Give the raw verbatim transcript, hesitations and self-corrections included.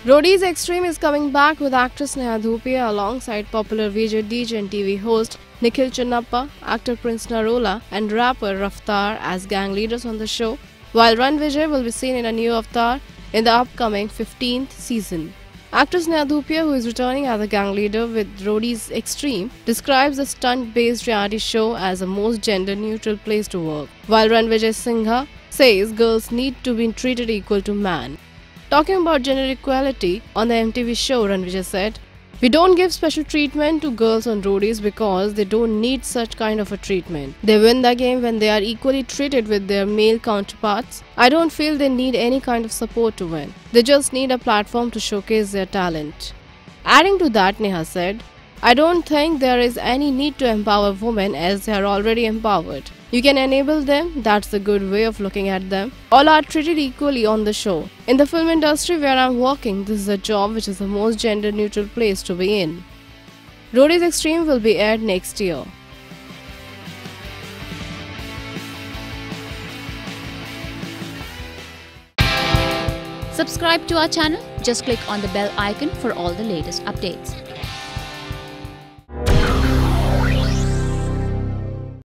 Roadies Xtreme is coming back with actress Neha Dhupia alongside popular V J D J and T V host Nikhil Chinapa, actor Prince Narula and rapper Raftaar as gang leaders on the show, while Rannvijay will be seen in a new avatar in the upcoming fifteenth season. Actress Neha Dhupia, who is returning as a gang leader with Roadies Xtreme, describes the stunt-based reality show as a most gender-neutral place to work, while Rannvijay Singha says girls need to be treated equal to men. Talking about gender equality on the M T V show, Rannvijay said, "We don't give special treatment to girls on roadies because they don't need such kind of a treatment. They win the game when they are equally treated with their male counterparts. I don't feel they need any kind of support to win. They just need a platform to showcase their talent." Adding to that, Neha said, "I don't think there is any need to empower women as they are already empowered. You can enable them, that's the good way of looking at them. All are treated equally on the show. In the film industry where I'm working, this is a job which is the most gender neutral place to be in." Roadies Xtreme will be aired next year. Subscribe to our channel. Just click on the bell icon for all the latest updates.